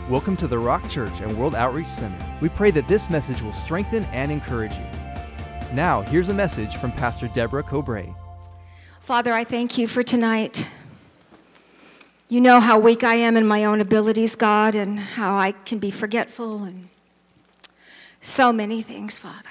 Welcome to the Rock Church and World Outreach Center. We pray that this message will strengthen and encourage you. Now, here's a message from Pastor Deborah Cobray. Father, I thank you for tonight. You know how weak I am in my own abilities, God, and how I can be forgetful and so many things, Father.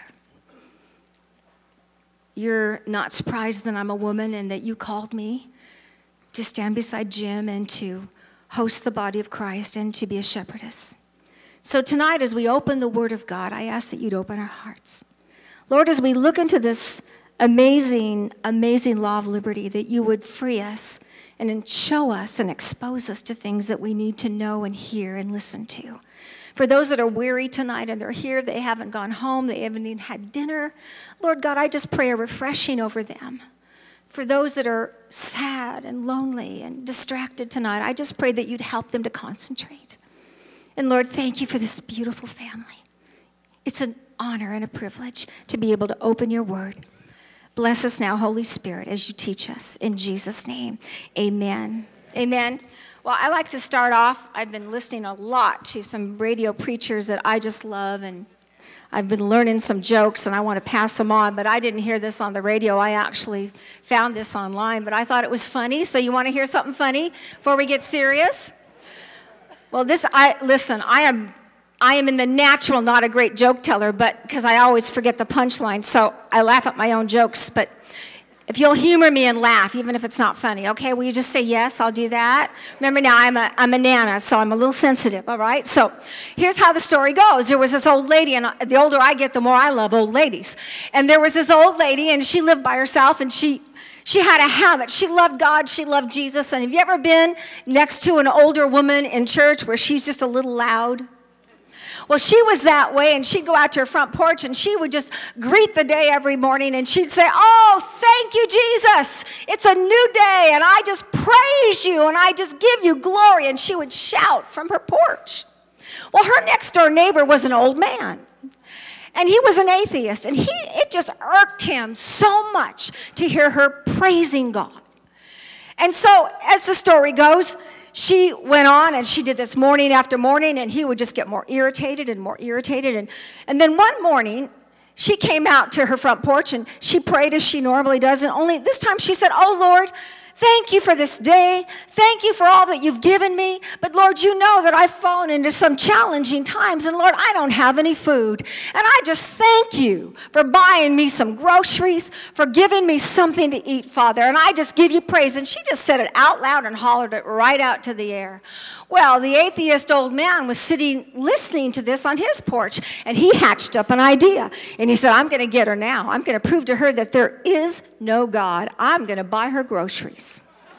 You're not surprised that I'm a woman and that you called me to stand beside Jim and to host the body of Christ and to be a shepherdess. So tonight, as we open the Word of God, I ask that you'd open our hearts. Lord, as we look into this amazing, amazing law of liberty, that you would free us and show us and expose us to things that we need to know and hear and listen to. For those that are weary tonight and they're here, they haven't gone home, they haven't even had dinner, Lord God, I just pray a refreshing over them. For those that are sad and lonely and distracted tonight, I just pray that you'd help them to concentrate. And Lord, thank you for this beautiful family. It's an honor and a privilege to be able to open your word. Bless us now, Holy Spirit, as you teach us. In Jesus' name, amen. Amen. Well, I like to start off. I've been listening a lot to some radio preachers that I just love, and I've been learning some jokes, and I want to pass them on, but I didn't hear this on the radio. I actually found this online, but I thought it was funny. So you want to hear something funny before we get serious? Well, I am in the natural not a great joke teller, but because I always forget the punchline, so I laugh at my own jokes. But if you'll humor me and laugh, even if it's not funny, okay? Will you just say yes? I'll do that. Remember now, I'm a nana, so I'm a little sensitive. All right. So here's how the story goes. There was this old lady, and the older I get, the more I love old ladies. And there was this old lady, and she lived by herself, and she had a habit. She loved God. She loved Jesus. And have you ever been next to an older woman in church where she's just a little loud? Well, she was that way, and she'd go out to her front porch, and she would just greet the day every morning, and she'd say, "Oh, thank you, Jesus. It's a new day, and I just praise you, and I just give you glory." And she would shout from her porch. Well, her next-door neighbor was an old man, and he was an atheist, and it just irked him so much to hear her praising God. And so, as the story goes, she went on, and she did this morning after morning, and he would just get more irritated and more irritated. And then one morning, she came out to her front porch, and she prayed as she normally does, and only this time she said, "Oh, Lord, thank you for this day. Thank you for all that you've given me. But, Lord, you know that I've fallen into some challenging times, and, Lord, I don't have any food. And I just thank you for buying me some groceries, for giving me something to eat, Father. And I just give you praise." And she just said it out loud and hollered it right out to the air. Well, the atheist old man was sitting listening to this on his porch, and he hatched up an idea. And he said, "I'm going to get her now. I'm going to prove to her that there is no God. I'm going to buy her groceries."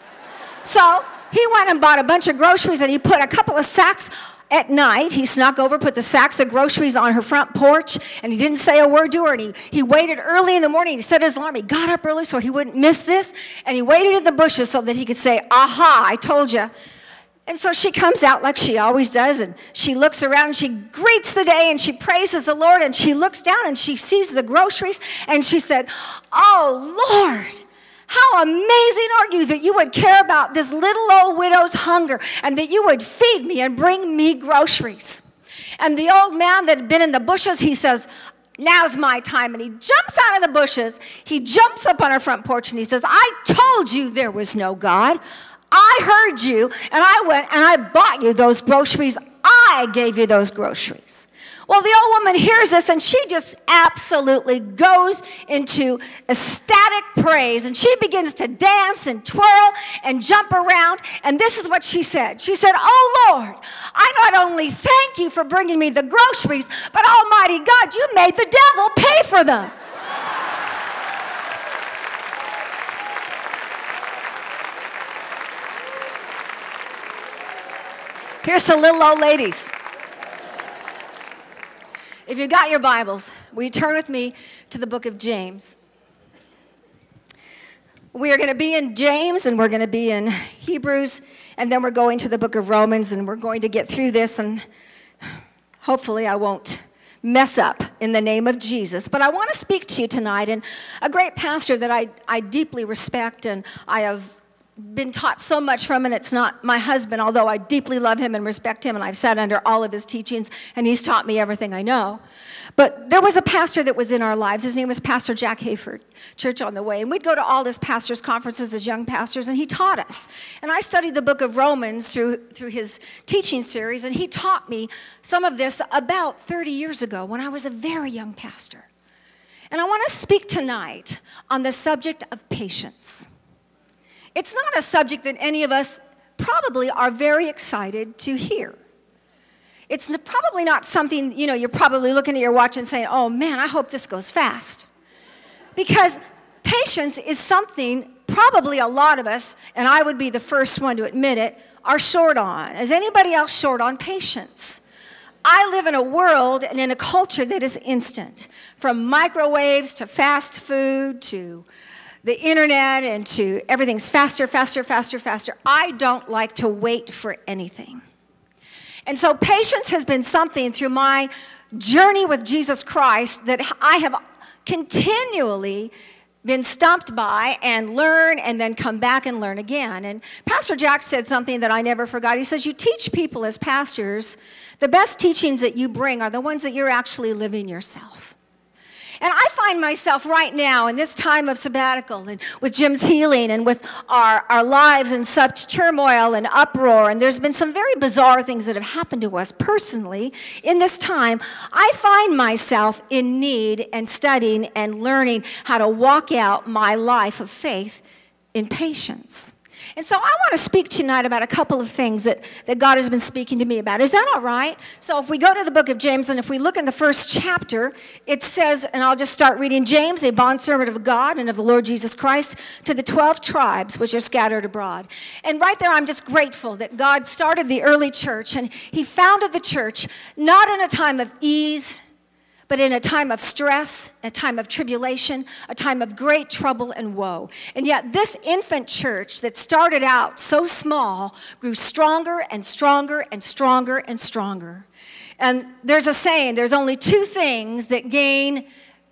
So he went and bought a bunch of groceries, and he put a couple of sacks at night. He snuck over, put the sacks of groceries on her front porch, and he didn't say a word to her. And he waited early in the morning. He set his alarm. He got up early so he wouldn't miss this, and he waited in the bushes so that he could say, "Aha, I told you." And so she comes out like she always does, and she looks around, and she greets the day, and she praises the Lord, and she looks down, and she sees the groceries, and she said, "Oh, Lord, how amazing are you that you would care about this little old widow's hunger and that you would feed me and bring me groceries." And the old man that had been in the bushes, he says, "Now's my time." And he jumps out of the bushes. He jumps up on her front porch, and he says, "I told you there was no God. I heard you, and I went and I bought you those groceries. I gave you those groceries." Well, the old woman hears this, and she just absolutely goes into ecstatic praise, and she begins to dance and twirl and jump around, and this is what she said. She said, "Oh, Lord, I not only thank you for bringing me the groceries, but Almighty God, you made the devil pay for them." Here's some little old ladies. If you got your Bibles, will you turn with me to the book of James? We are going to be in James, and we're going to be in Hebrews, and then we're going to the book of Romans, and we're going to get through this, and hopefully I won't mess up in the name of Jesus. But I want to speak to you tonight, and a great pastor that I deeply respect, and I have been taught so much from, and it's not my husband, although I deeply love him and respect him, and I've sat under all of his teachings, and he's taught me everything I know. But there was a pastor that was in our lives. His name was Pastor Jack Hayford, Church on the Way. And we'd go to all his pastors' conferences as young pastors, and he taught us. And I studied the book of Romans through his teaching series, and he taught me some of this about 30 years ago when I was a very young pastor. And I want to speak tonight on the subject of patience. It's not a subject that any of us probably are very excited to hear. It's probably not something, you're probably looking at your watch and saying, oh man, I hope this goes fast. Because patience is something probably a lot of us, and I would be the first one to admit it, are short on. Is anybody else short on patience? I live in a world and in a culture that is instant. From microwaves to fast food to the internet and to everything's faster, faster, faster, faster. I don't like to wait for anything. And so patience has been something through my journey with Jesus Christ that I have continually been stumped by and learn and then come back and learn again. And Pastor Jack said something that I never forgot. He says, you teach people as pastors, the best teachings that you bring are the ones that you're actually living yourself. And I find myself right now in this time of sabbatical and with Jim's healing and with our lives in such turmoil and uproar, and there's been some very bizarre things that have happened to us personally in this time, I find myself in need and studying and learning how to walk out my life of faith in patience. And so I want to speak tonight about a couple of things that God has been speaking to me about. Is that all right? So if we go to the book of James, and if we look in the first chapter, it says, and I'll just start reading, James, a bondservant of God and of the Lord Jesus Christ, to the 12 tribes which are scattered abroad. And right there, I'm just grateful that God started the early church, and he founded the church not in a time of ease, but in a time of stress, a time of tribulation, a time of great trouble and woe. And yet this infant church that started out so small grew stronger and stronger and stronger and stronger. And there's a saying, there's only two things that gain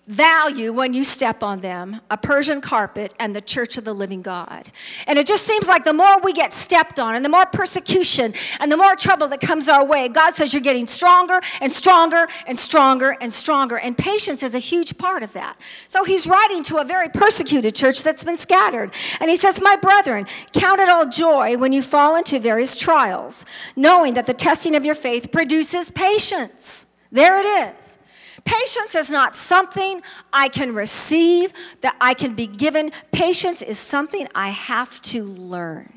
value when you step on them: a Persian carpet and the church of the living God. And it just seems like the more we get stepped on and the more persecution and the more trouble that comes our way, God says you're getting stronger and stronger and stronger and stronger. And patience is a huge part of that. So he's writing to a very persecuted church that's been scattered. And he says, my brethren, count it all joy when you fall into various trials, knowing that the testing of your faith produces patience. There it is. Patience is not something I can receive, that I can be given. Patience is something I have to learn.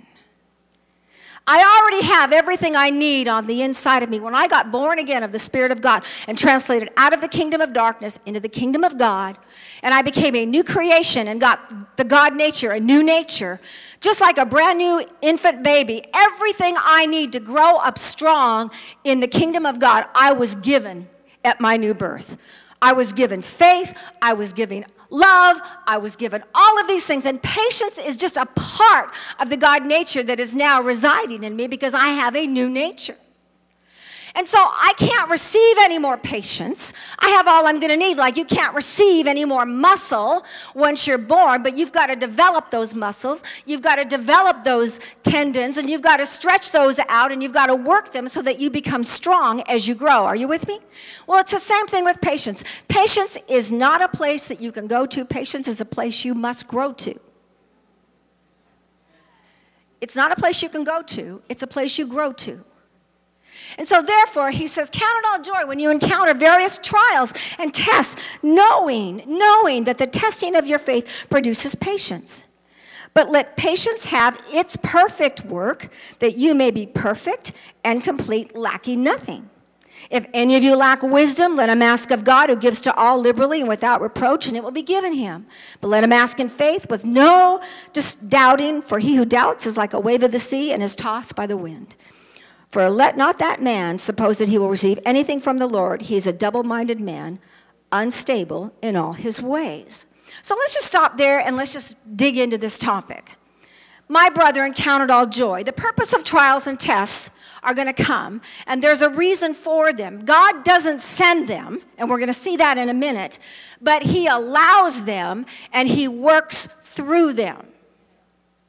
I already have everything I need on the inside of me. When I got born again of the Spirit of God and translated out of the kingdom of darkness into the kingdom of God, and I became a new creation and got the God nature, a new nature, just like a brand new infant baby, everything I need to grow up strong in the kingdom of God, I was given at my new birth. I was given faith, I was given love, I was given all of these things, and patience is just a part of the God nature that is now residing in me because I have a new nature. And so I can't receive any more patience. I have all I'm going to need. Like you can't receive any more muscle once you're born, but you've got to develop those muscles. You've got to develop those tendons, and you've got to stretch those out, and you've got to work them so that you become strong as you grow. Are you with me? Well, it's the same thing with patience. Patience is not a place that you can go to. Patience is a place you must grow to. It's not a place you can go to. It's a place you grow to. And so therefore, he says, count it all joy when you encounter various trials and tests, knowing that the testing of your faith produces patience. But let patience have its perfect work, that you may be perfect and complete, lacking nothing. If any of you lack wisdom, let him ask of God, who gives to all liberally and without reproach, and it will be given him. But let him ask in faith with no just doubting, for he who doubts is like a wave of the sea and is tossed by the wind. For let not that man suppose that he will receive anything from the Lord. He is a double-minded man, unstable in all his ways. So let's just stop there and let's just dig into this topic. My brethren, count it all joy. The purpose of trials and tests are going to come, and there's a reason for them. God doesn't send them, and we're going to see that in a minute, but he allows them and he works through them.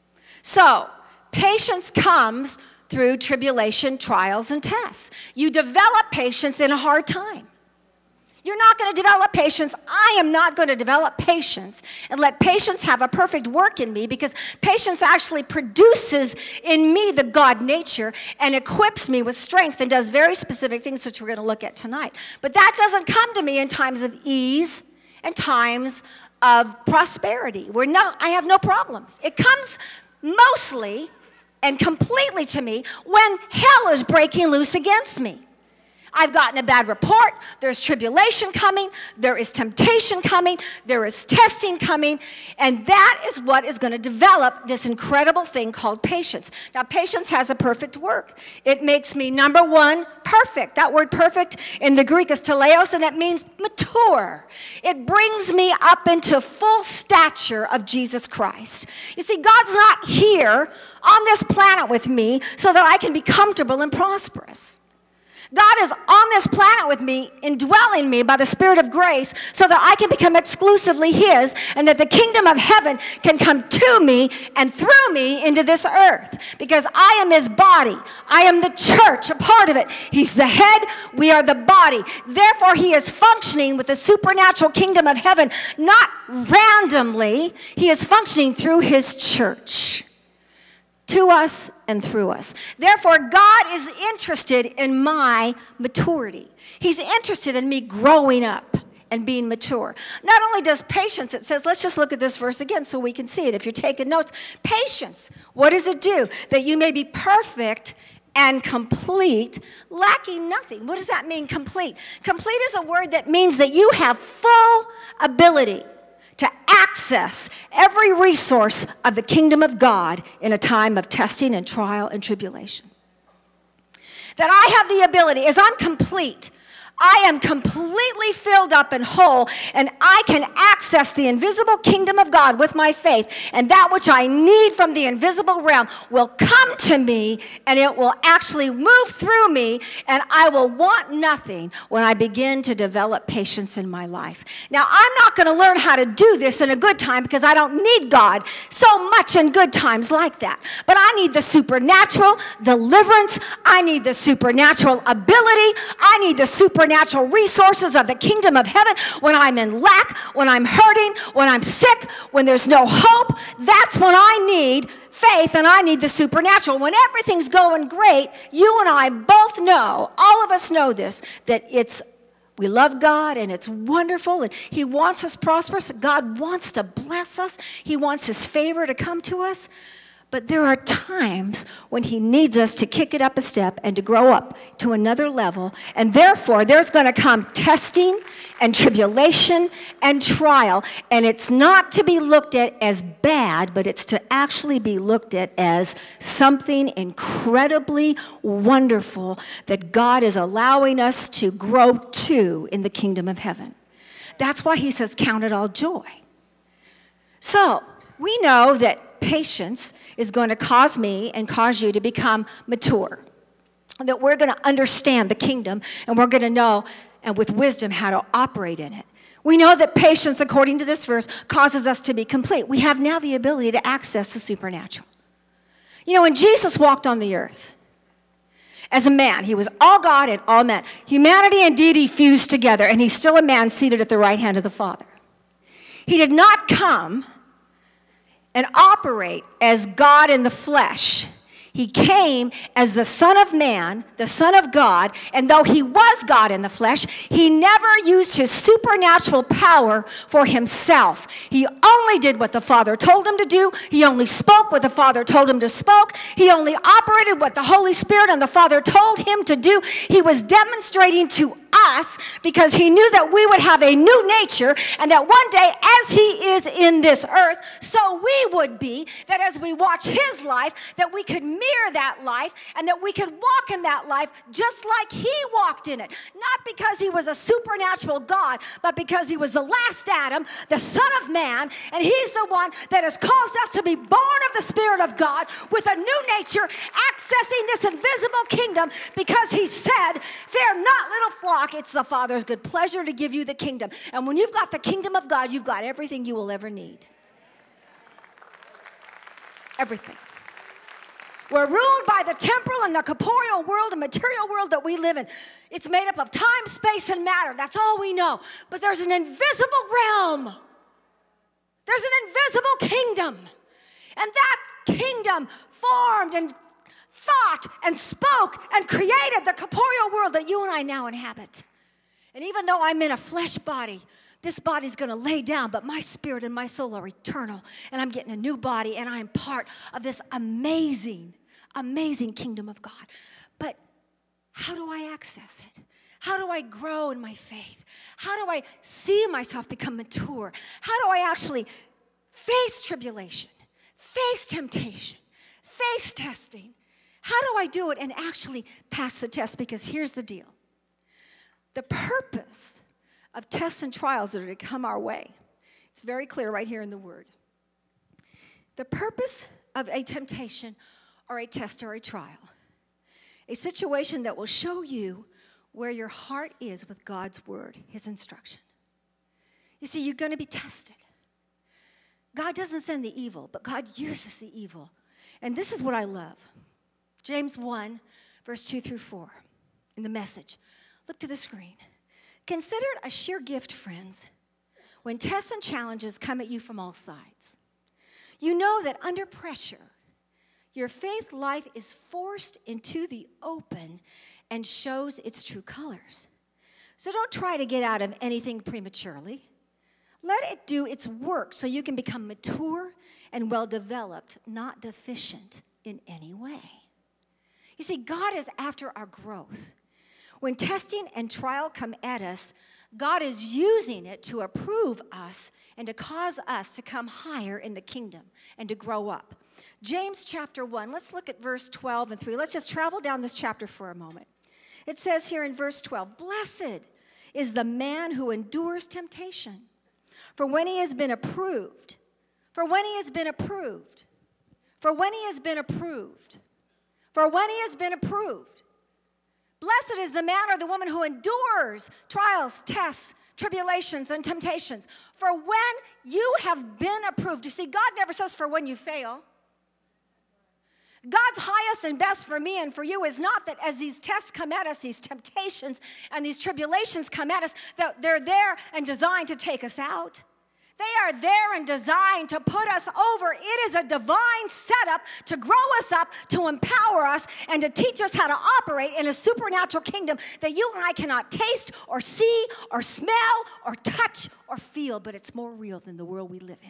So, patience comes through tribulation, trials, and tests. You develop patience in a hard time. You're not going to develop patience. I am not going to develop patience and let patience have a perfect work in me, because patience actually produces in me the God nature and equips me with strength and does very specific things, which we're going to look at tonight. But that doesn't come to me in times of ease and times of prosperity, where I have no problems. It comes mostly and completely to me when hell is breaking loose against me. I've gotten a bad report. There's tribulation coming. There is temptation coming. There is testing coming. And that is what is going to develop this incredible thing called patience. Now, patience has a perfect work. It makes me, number one, perfect. That word perfect in the Greek is teleos, and it means mature. It brings me up into full stature of Jesus Christ. You see, God's not here on this planet with me so that I can be comfortable and prosperous. God is on this planet with me, indwelling me by the Spirit of grace, so that I can become exclusively His, and that the kingdom of heaven can come to me and through me into this earth. Because I am His body. I am the church, a part of it. He's the head. We are the body. Therefore, He is functioning with the supernatural kingdom of heaven, not randomly. He is functioning through His church, to us and through us. Therefore, God is interested in my maturity. He's interested in me growing up and being mature. Not only does patience, it says, let's just look at this verse again so we can see it. If you're taking notes, patience, what does it do? That you may be perfect and complete, lacking nothing. What does that mean, complete? Complete is a word that means that you have full ability to access every resource of the kingdom of God in a time of testing and trial and tribulation. That I have the ability, as I'm complete, I am completely filled up and whole, and I can access the invisible kingdom of God with my faith, and that which I need from the invisible realm will come to me, and it will actually move through me, and I will want nothing when I begin to develop patience in my life. Now, I'm not going to learn how to do this in a good time, because I don't need God so much in good times like that. But I need the supernatural deliverance. I need the supernatural ability. I need the supernatural resources of the kingdom of heaven when I'm in lack, when I'm hurting, when I'm sick, when there's no hope. That's when I need faith, and I need the supernatural. When everything's going great, you and I both know, all of us know this, that we love God and it's wonderful and He wants us prosperous. God wants to bless us. He wants His favor to come to us. But there are times when He needs us to kick it up a step and to grow up to another level. And therefore, there's going to come testing and tribulation and trial. And it's not to be looked at as bad, but it's to actually be looked at as something incredibly wonderful that God is allowing us to grow to in the kingdom of heaven. That's why He says, count it all joy. So, we know that patience is going to cause me and cause you to become mature. That we're going to understand the kingdom, and we're going to know, and with wisdom, how to operate in it. We know that patience, according to this verse, causes us to be complete. We have now the ability to access the supernatural. You know, when Jesus walked on the earth as a man, He was all God and all man. Humanity and deity fused together, and He's still a man seated at the right hand of the Father. He did not come and operate as God in the flesh. He came as the Son of Man, the Son of God, and though He was God in the flesh, He never used His supernatural power for Himself. He only did what the Father told Him to do. He only spoke what the Father told Him to speak. He only operated what the Holy Spirit and the Father told Him to do. He was demonstrating to us because He knew that we would have a new nature, and that one day, as He is in this earth, so we would be, that as we watch His life, that we could mirror that life, and that we could walk in that life just like He walked in it. Not because He was a supernatural God, but because He was the last Adam, the Son of Man, and He's the one that has caused us to be born of the Spirit of God with a new nature, accessing this invisible kingdom, because He said, fear not, little flock, it's the Father's good pleasure to give you the kingdom. And when you've got the kingdom of God, you've got everything you will ever need. Everything. We're ruled by the temporal and the corporeal world and material world that we live in. It's made up of time, space, and matter. That's all we know. But there's an invisible realm. There's an invisible kingdom. And that kingdom formed and thought and spoke and created the corporeal world that you and I now inhabit. And even though I'm in a flesh body, this body's going to lay down, but my spirit and my soul are eternal. And I'm getting a new body, and I'm part of this amazing, amazing kingdom of God. But how do I access it? How do I grow in my faith? How do I see myself become mature? How do I actually face tribulation, face temptation, face testing? How do I do it and actually pass the test? Because here's the deal. The purpose of tests and trials that are to come our way, it's very clear right here in the Word. The purpose of a temptation or a test or a trial, a situation that will show you where your heart is with God's Word, His instruction. You see, you're going to be tested. God doesn't send the evil, but God uses the evil. And this is what I love. James 1, verse 2 through 4, in the Message. Look to the screen. Consider it a sheer gift, friends, when tests and challenges come at you from all sides. You know that under pressure, your faith life is forced into the open and shows its true colors. So don't try to get out of anything prematurely. Let it do its work so you can become mature and well-developed, not deficient in any way. You see, God is after our growth. When testing and trial come at us, God is using it to approve us and to cause us to come higher in the kingdom and to grow up. James chapter 1, let's look at verse 12 and 3. Let's just travel down this chapter for a moment. It says here in verse 12, "Blessed is the man who endures temptation, for when he has been approved, for when he has been approved, for when he has been approved, for when he has been approved. Blessed is the man or the woman who endures trials, tests, tribulations, and temptations. For when you have been approved." You see, God never says for when you fail. God's highest and best for me and for you is not that as these tests come at us, these temptations and these tribulations come at us, that they're there and designed to take us out. They are there and designed to put us over. It is a divine setup to grow us up, to empower us, and to teach us how to operate in a supernatural kingdom that you and I cannot taste or see or smell or touch or feel, but it's more real than the world we live in.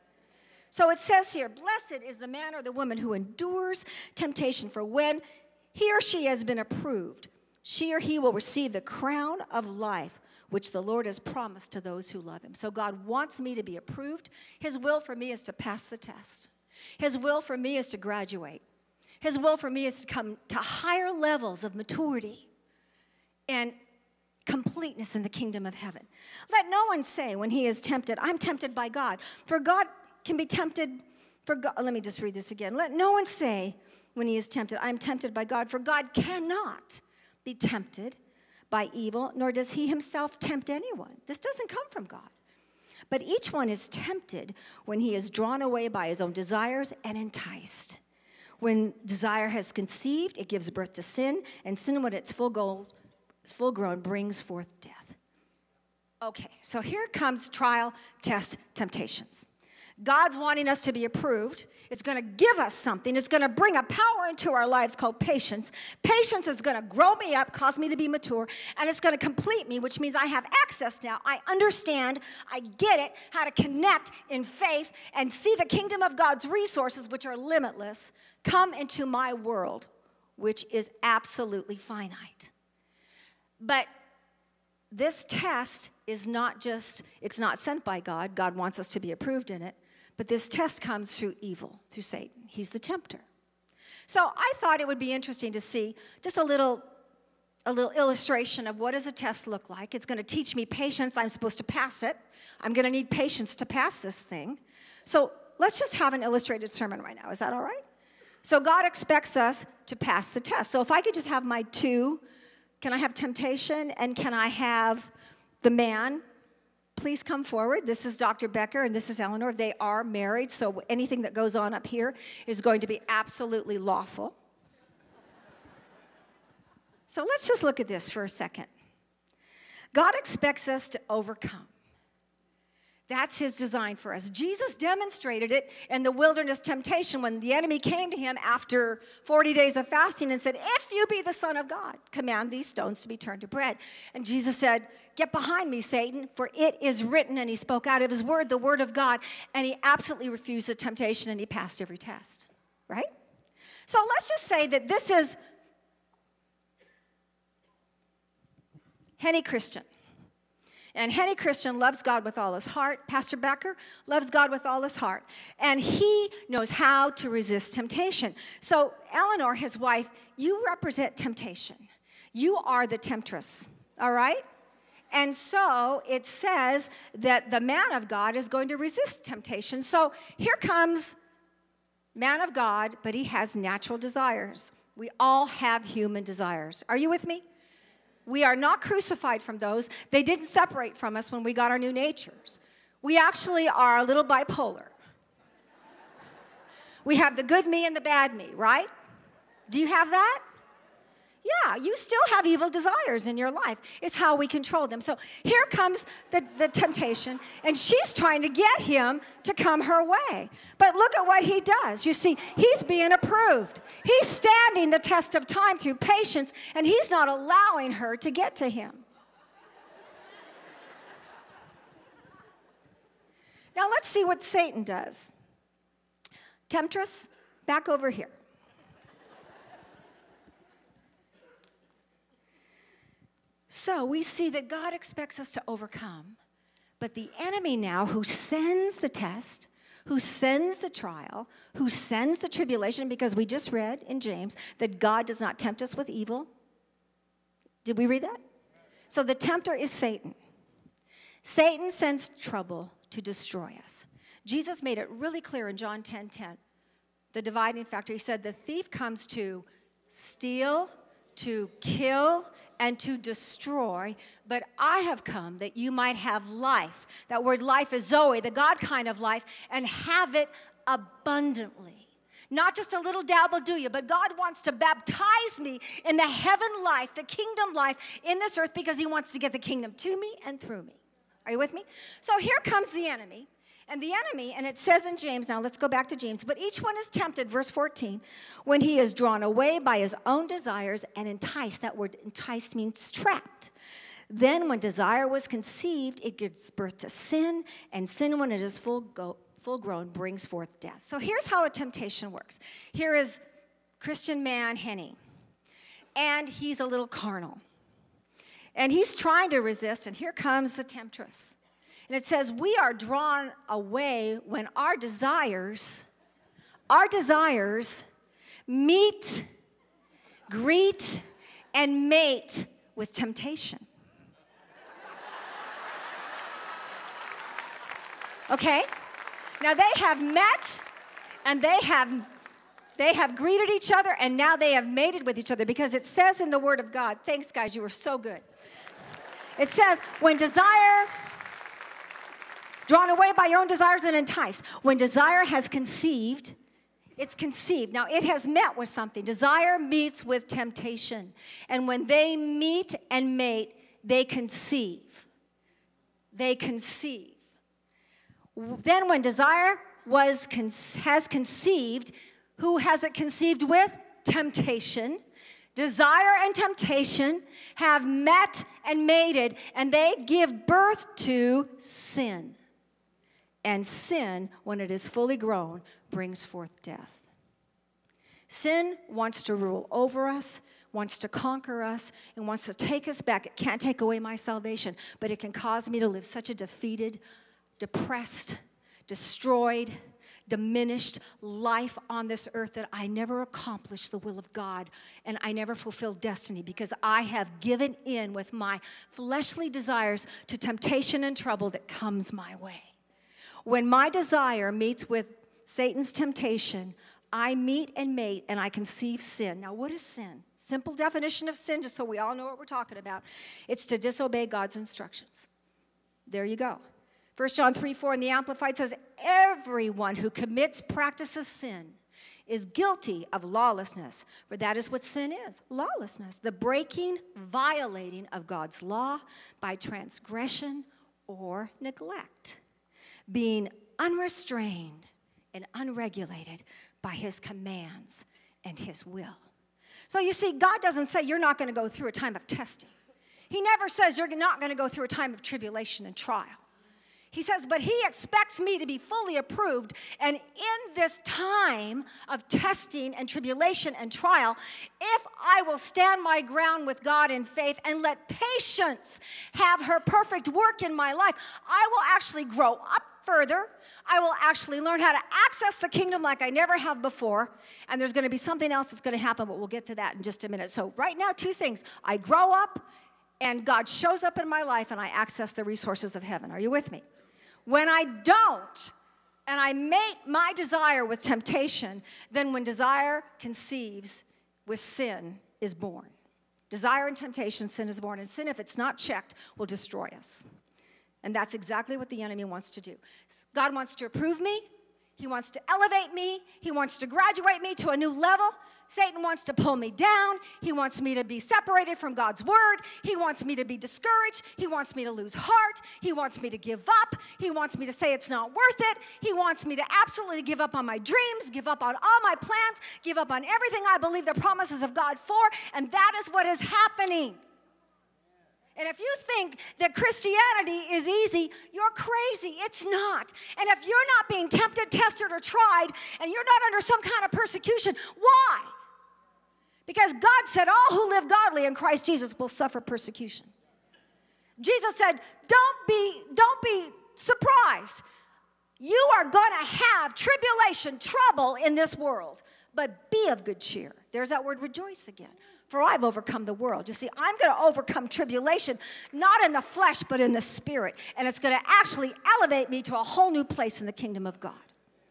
So it says here, "Blessed is the man or the woman who endures temptation, for when he or she has been approved, she or he will receive the crown of life, which the Lord has promised to those who love him." So God wants me to be approved. His will for me is to pass the test. His will for me is to graduate. His will for me is to come to higher levels of maturity and completeness in the kingdom of heaven. Let no one say when he is tempted, "I'm tempted by God." For God can be tempted, let me just read this again. Let no one say when he is tempted, "I'm tempted by God." For God cannot be tempted by evil, nor does he himself tempt anyone. This doesn't come from God. But each one is tempted when he is drawn away by his own desires and enticed. When desire has conceived, it gives birth to sin, and sin, when it's full grown, brings forth death. Okay, so here comes trial, test, temptations. God's wanting us to be approved. It's going to give us something. It's going to bring a power into our lives called patience. Patience is going to grow me up, cause me to be mature, and it's going to complete me, which means I have access now. I understand, I get it, how to connect in faith and see the kingdom of God's resources, which are limitless, come into my world, which is absolutely finite. But this test is not just, it's not sent by God. God wants us to be approved in it. But this test comes through evil, through Satan. He's the tempter. So I thought it would be interesting to see just a little illustration of what does a test look like. It's going to teach me patience. I'm supposed to pass it. I'm going to need patience to pass this thing. So let's just have an illustrated sermon right now. Is that all right? So God expects us to pass the test. So if I could just have my two, can I have temptation and can I have the man? please come forward. This is Dr. Becker and this is Eleanor. They are married, so anything that goes on up here is going to be absolutely lawful. So let's just look at this for a second. God expects us to overcome. That's his design for us. Jesus demonstrated it in the wilderness temptation when the enemy came to him after 40 days of fasting and said, if you be the Son of God, command these stones to be turned to bread. And Jesus said, get behind me, Satan, for it is written. And he spoke out of his word, the word of God, and he absolutely refused the temptation and he passed every test, right? So let's just say that this is Henny Christian. And Henny Christian loves God with all his heart. Pastor Becker loves God with all his heart. And he knows how to resist temptation. So Eleanor, his wife, you represent temptation. You are the temptress, all right? And so it says that the man of God is going to resist temptation. So here comes man of God, but he has natural desires. We all have human desires. Are you with me? We are not crucified from those. They didn't separate from us when we got our new natures. We actually are a little bipolar. We have the good me and the bad me, right? Do you have that? Yeah, you still have evil desires in your life. It's how we control them. So here comes the temptation, and she's trying to get him to come her way. But look at what he does. You see, he's being approved. He's standing the test of time through patience, and he's not allowing her to get to him. Now let's see what Satan does. Temptress, back over here. So we see that God expects us to overcome, but the enemy now who sends the test, who sends the trial, who sends the tribulation, because we just read in James that God does not tempt us with evil. Did we read that? So the tempter is Satan. Satan sends trouble to destroy us. Jesus made it really clear in John 10:10, the dividing factor. He said the thief comes to steal, to kill, and to destroy, but I have come that you might have life. That word life is Zoe, the God kind of life, and have it abundantly. Not just a little dabble do you, but God wants to baptize me in the heaven life, the kingdom life in this earth, because he wants to get the kingdom to me and through me. Are you with me? So here comes the enemy. And the enemy, and it says in James, now let's go back to James, but each one is tempted, verse 14, when he is drawn away by his own desires and enticed. That word enticed means trapped. Then when desire was conceived, it gives birth to sin, and sin, when it is full grown, brings forth death. So here's how a temptation works. Here is Christian man, Henny, and he's a little carnal. And he's trying to resist, and here comes the temptress. And it says, we are drawn away when our desires meet, greet, and mate with temptation. Okay? Now they have met, and they have greeted each other, and now they have mated with each other, because it says in the Word of God, thanks guys, you were so good. It says, when desire, drawn away by your own desires and enticed. When desire has conceived, it's conceived. Now, it has met with something. Desire meets with temptation. And when they meet and mate, they conceive. They conceive. Then when desire has conceived, who has it conceived with? Temptation. Desire and temptation have met and mated, and they give birth to sin. And sin, when it is fully grown, brings forth death. Sin wants to rule over us, wants to conquer us, and wants to take us back. It can't take away my salvation, but it can cause me to live such a defeated, depressed, destroyed, diminished life on this earth that I never accomplish the will of God and I never fulfill destiny, because I have given in with my fleshly desires to temptation and trouble that comes my way. When my desire meets with Satan's temptation, I meet and mate and I conceive sin. Now, what is sin? Simple definition of sin, just so we all know what we're talking about. It's to disobey God's instructions. There you go. 1 John 3:4 in the Amplified says, everyone who practices sin is guilty of lawlessness, for that is what sin is, lawlessness, the breaking, violating of God's law by transgression or neglect, being unrestrained and unregulated by his commands and his will. So you see, God doesn't say you're not going to go through a time of testing. He never says you're not going to go through a time of tribulation and trial. He says, but he expects me to be fully approved. And in this time of testing and tribulation and trial, if I will stand my ground with God in faith and let patience have her perfect work in my life, I will actually grow up further. I will actually learn how to access the kingdom like I never have before. And there's going to be something else that's going to happen, but we'll get to that in just a minute. So right now, two things. I grow up and God shows up in my life and I access the resources of heaven. Are you with me? When I don't, and I mate my desire with temptation, then when desire conceives with sin is born. Desire and temptation, sin is born. And sin, if it's not checked, will destroy us. And that's exactly what the enemy wants to do. God wants to approve me. He wants to elevate me. He wants to graduate me to a new level. Satan wants to pull me down. He wants me to be separated from God's word. He wants me to be discouraged. He wants me to lose heart. He wants me to give up. He wants me to say it's not worth it. He wants me to absolutely give up on my dreams, give up on all my plans, give up on everything I believe the promises of God for, and that is what is happening. And if you think that Christianity is easy, you're crazy. It's not. And if you're not being tempted, tested, or tried, and you're not under some kind of persecution, why? Because God said all who live godly in Christ Jesus will suffer persecution. Jesus said, don't be surprised. You are going to have tribulation, trouble in this world, but be of good cheer. There's that word rejoice again. For I've overcome the world. You see, I'm going to overcome tribulation, not in the flesh, but in the spirit. And it's going to actually elevate me to a whole new place in the kingdom of God.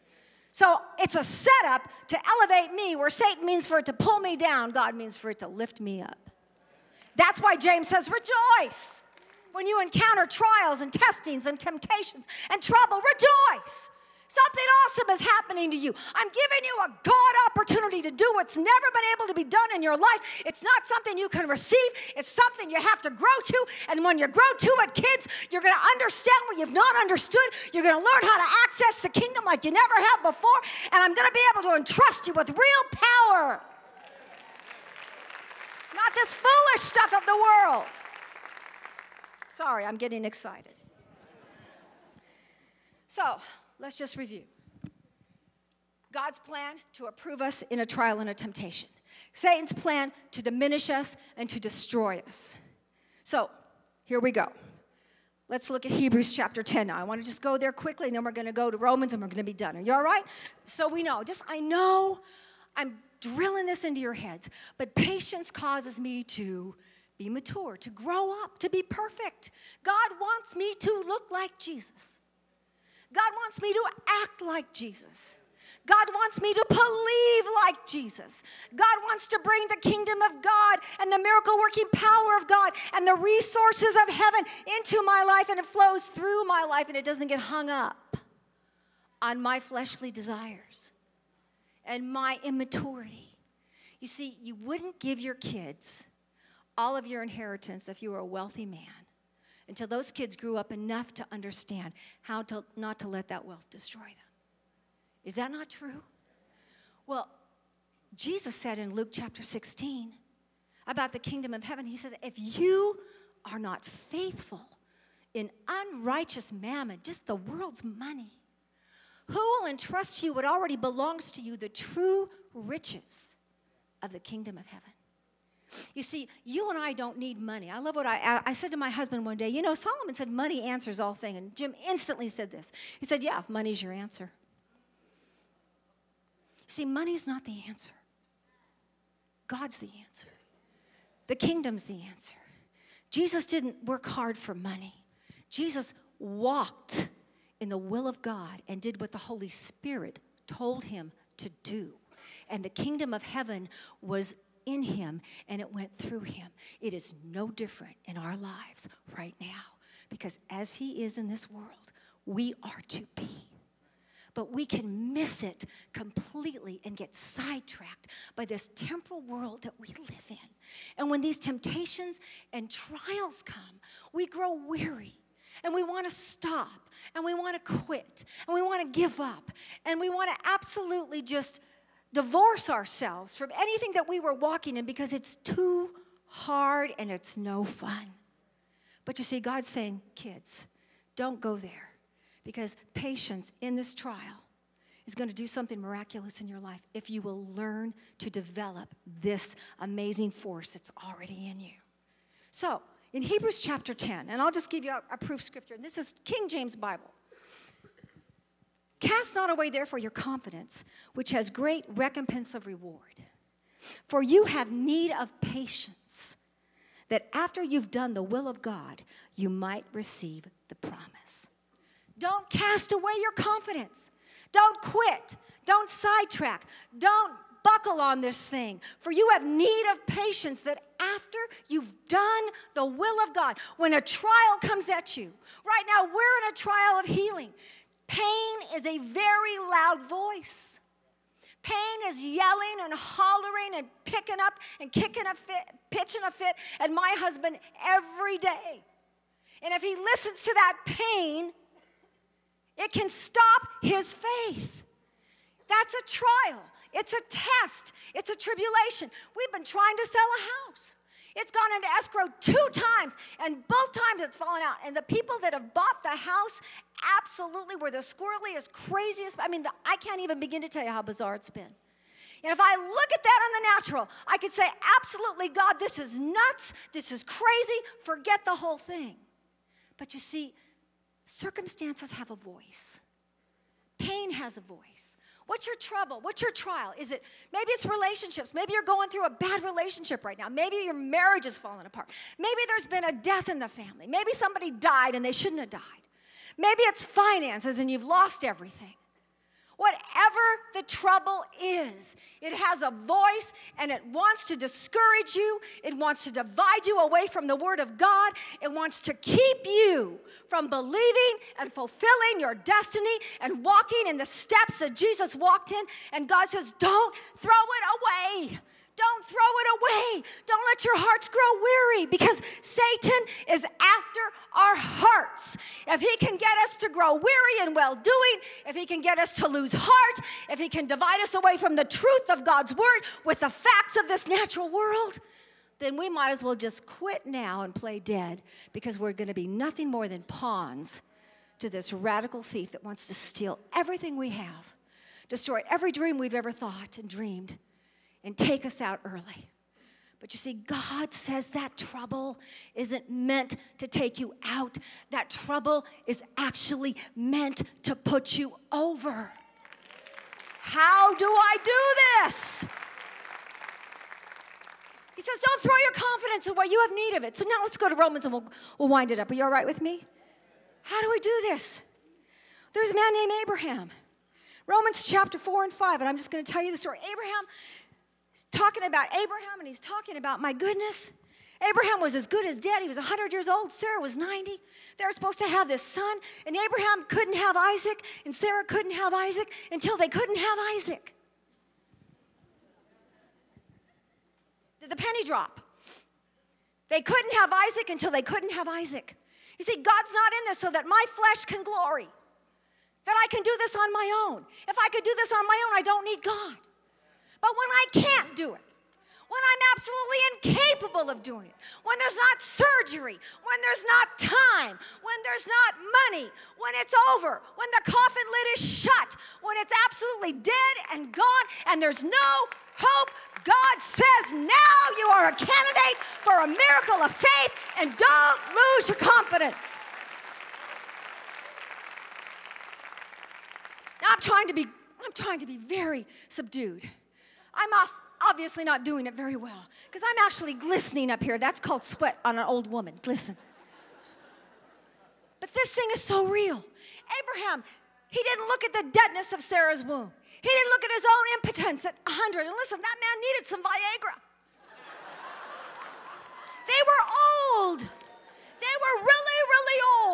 So it's a setup to elevate me, where Satan means for it to pull me down, God means for it to lift me up. That's why James says, rejoice. When you encounter trials and testings and temptations and trouble, rejoice. Something awesome is happening to you. I'm giving you a God opportunity to do what's never been able to be done in your life. It's not something you can receive. It's something you have to grow to. And when you grow to it, kids, you're going to understand what you've not understood. You're going to learn how to access the kingdom like you never have before. And I'm going to be able to entrust you with real power. Not this foolish stuff of the world. Sorry, I'm getting excited. So, let's just review. God's plan to approve us in a trial and a temptation. Satan's plan to diminish us and to destroy us. So, here we go. Let's look at Hebrews chapter 10 now. I want to just go there quickly, and then we're going to go to Romans, and we're going to be done. Are you all right? So we know, I know I'm drilling this into your heads, but patience causes me to be mature, to grow up, to be perfect. God wants me to look like Jesus. God wants me to act like Jesus. God wants me to believe like Jesus. God wants to bring the kingdom of God and the miracle-working power of God and the resources of heaven into my life, and it flows through my life, and it doesn't get hung up on my fleshly desires and my immaturity. You see, you wouldn't give your kids all of your inheritance if you were a wealthy man until those kids grew up enough to understand how to not to let that wealth destroy them. Is that not true? Well, Jesus said in Luke chapter 16 about the kingdom of heaven, he says, if you are not faithful in unrighteous mammon, just the world's money, who will entrust you what already belongs to you, the true riches of the kingdom of heaven? You see, you and I don't need money. I love what I said to my husband one day. You know, Solomon said money answers all things. And Jim instantly said this. He said, yeah, if money's your answer. See, money's not the answer. God's the answer. The kingdom's the answer. Jesus didn't work hard for money. Jesus walked in the will of God and did what the Holy Spirit told him to do. And the kingdom of heaven was in him, and it went through him. It is no different in our lives right now. Because as he is in this world, we are to be. But we can miss it completely and get sidetracked by this temporal world that we live in. And when these temptations and trials come, we grow weary. And we want to stop. And we want to quit. And we want to give up. And we want to absolutely just divorce ourselves from anything that we were walking in because it's too hard and it's no fun. But you see, God's saying, kids, don't go there. Because patience in this trial is going to do something miraculous in your life if you will learn to develop this amazing force that's already in you. So, in Hebrews chapter 10, and I'll just give you a proof scripture. This is King James Bible. Cast not away, therefore, your confidence, which has great recompense of reward. For you have need of patience, that after you've done the will of God, you might receive the promise. Don't cast away your confidence. Don't quit. Don't sidetrack. Don't buckle on this thing. For you have need of patience that after you've done the will of God, when a trial comes at you, right now we're in a trial of healing. Pain is a very loud voice. Pain is yelling and hollering and picking up and kicking a fit, pitching a fit at my husband every day. And if he listens to that pain, it can stop his faith. That's a trial. It's a test. It's a tribulation. We've been trying to sell a house. It's gone into escrow 2 times, and both times it's fallen out. And the people that have bought the house absolutely were the squirreliest, craziest. I can't even begin to tell you how bizarre it's been. And if I look at that on the natural, I could say, absolutely, God, this is nuts. This is crazy. Forget the whole thing. But you see, circumstances have a voice. Pain has a voice. What's your trouble? What's your trial? Maybe it's relationships. Maybe you're going through a bad relationship right now. Maybe your marriage is falling apart. Maybe there's been a death in the family. Maybe somebody died and they shouldn't have died. Maybe it's finances and you've lost everything. Whatever the trouble is, it has a voice and it wants to discourage you. It wants to divide you away from the Word of God. It wants to keep you from believing and fulfilling your destiny and walking in the steps that Jesus walked in. And God says, don't throw it away. Don't throw it away. Don't let your hearts grow weary because Satan is after our hearts. If he can get us to grow weary in well-doing, if he can get us to lose heart, if he can divide us away from the truth of God's word with the facts of this natural world, then we might as well just quit now and play dead because we're going to be nothing more than pawns to this radical thief that wants to steal everything we have, destroy every dream we've ever thought and dreamed, and take us out early. But you see, God says that trouble isn't meant to take you out. That trouble is actually meant to put you over. How do I do this? He says, don't throw your confidence away. You have need of it. So now let's go to Romans and we'll wind it up. Are you all right with me? How do we do this? There's a man named Abraham. Romans chapter 4 and 5, and I'm just going to tell you the story. Abraham, he's talking about Abraham, and he's talking about, my goodness, Abraham was as good as dead. He was 100 years old. Sarah was 90. They were supposed to have this son, and Abraham couldn't have Isaac, and Sarah couldn't have Isaac until they couldn't have Isaac. Did the penny drop? They couldn't have Isaac until they couldn't have Isaac. You see, God's not in this so that my flesh can glory, that I can do this on my own. If I could do this on my own, I don't need God. But when I can't do it, when I'm absolutely incapable of doing it, when there's not surgery, when there's not time, when there's not money, when it's over, when the coffin lid is shut, when it's absolutely dead and gone and there's no hope, God says now you are a candidate for a miracle of faith, and don't lose your confidence. Now I'm trying to be very subdued. I'm obviously not doing it very well because I'm actually glistening up here. That's called sweat on an old woman. Glisten. But this thing is so real. Abraham, he didn't look at the deadness of Sarah's womb. He didn't look at his own impotence at 100. And listen, that man needed some Viagra. They were old. They were really, really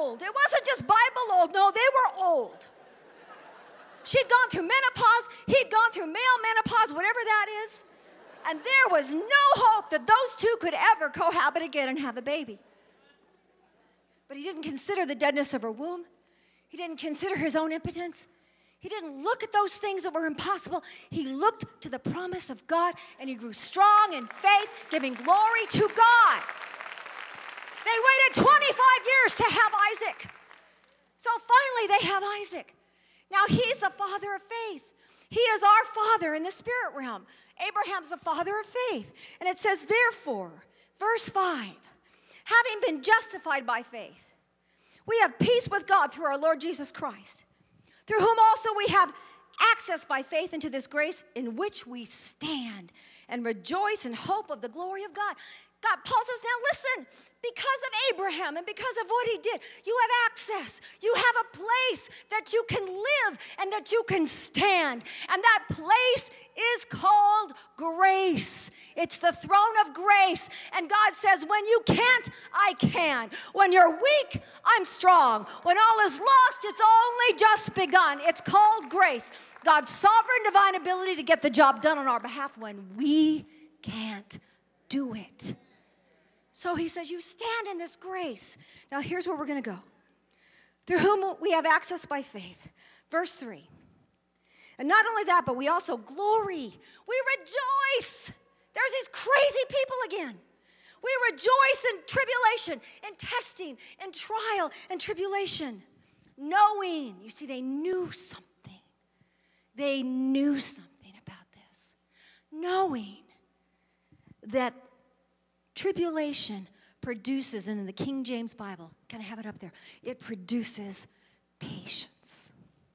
She'd gone through menopause. He'd gone through male menopause, whatever that is. And there was no hope that those two could ever cohabit again and have a baby. But he didn't consider the deadness of her womb. He didn't consider his own impotence. He didn't look at those things that were impossible. He looked to the promise of God, and he grew strong in faith, giving glory to God. They waited 25 years to have Isaac. So finally they have Isaac. Now he's the father of faith. He is our father in the spirit realm. Abraham's the father of faith. And it says, therefore, verse 5, having been justified by faith, we have peace with God through our Lord Jesus Christ, through whom also we have access by faith into this grace in which we stand and rejoice in hope of the glory of God. Paul says, now listen, because of Abraham and because of what he did, you have access. You have a place that you can live and that you can stand. And that place is called grace. It's the throne of grace. And God says, when you can't, I can. When you're weak, I'm strong. When all is lost, it's only just begun. It's called grace. God's sovereign divine ability to get the job done on our behalf when we can't do it. So he says, you stand in this grace. Now here's where we're going to go. Through whom we have access by faith. Verse 3. And not only that, but we also glory. We rejoice. There's these crazy people again. We rejoice in tribulation, in testing, in trial, and tribulation. Knowing. You see, they knew something. They knew something about this. Knowing that tribulation produces, and in the King James Bible, can I have it up there? It produces patience.